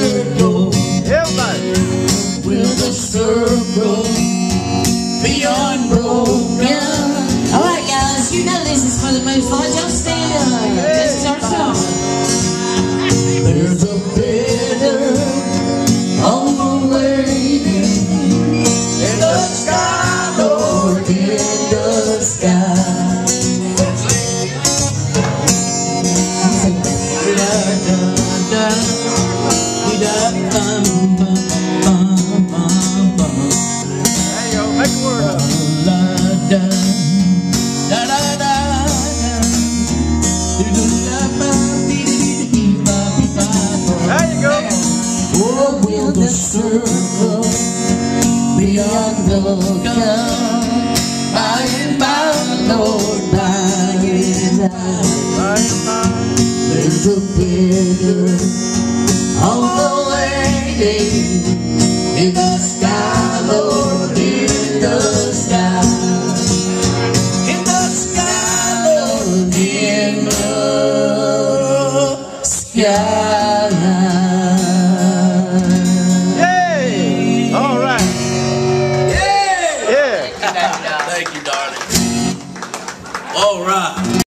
circle. Everybody. With a circle beyond broken. Alright guys, you know this is for the most part. Y'all stand up. This is our song. There's a better on the way in the sky, Lord, in the sky. There you go, make a word up. There you go. Oh, will the circle beyond the gun, by and by, Lord, by and by, there's a bitter on the way.